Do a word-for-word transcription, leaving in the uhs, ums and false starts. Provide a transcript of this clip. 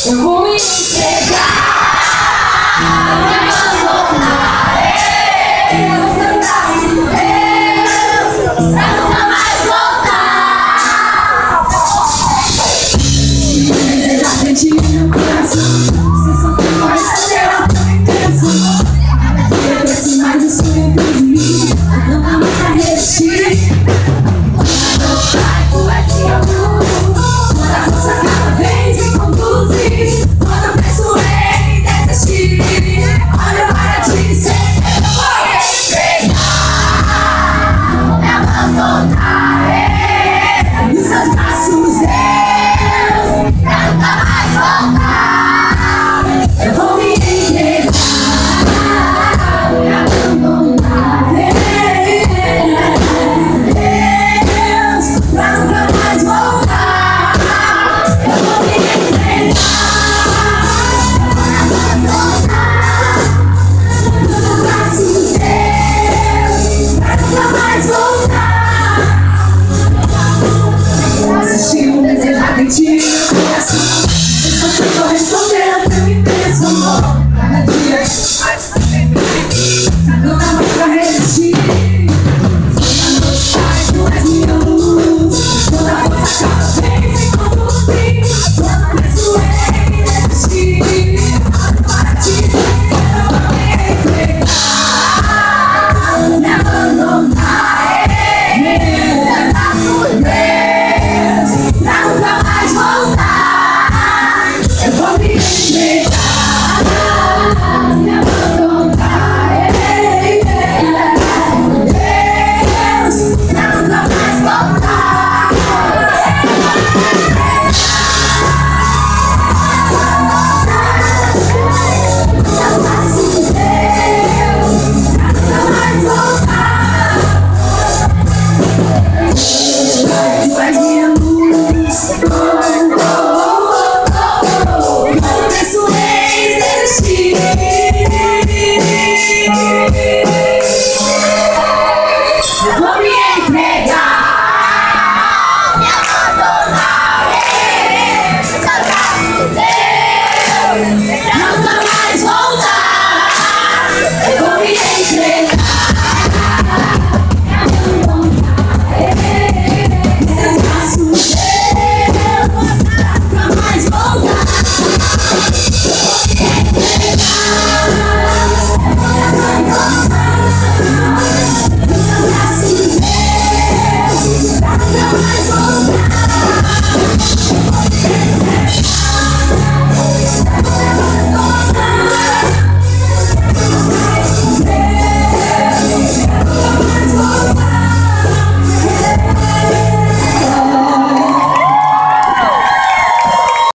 Eu vou me entregar, me abandonar, Deus, cantar em Deus, pra nunca mais voltar. Você já sentiu meu coração, você só tem mais a ter a tua intenção. Eu cresci mais o sonho de mim, não dá mais pra resistir. Quando eu saio, poesia luz, quando a força cada vez me conduz. Quando eu penso em desistir, olha para ti e sempre eu vou me entregar, me abandonar nos seus braços, Deus, pra nunca mais voltar. Eu vou me entregar, me abandonar, Deus, pra nunca mais voltar. Eu vou me Assistir um desejar de ti.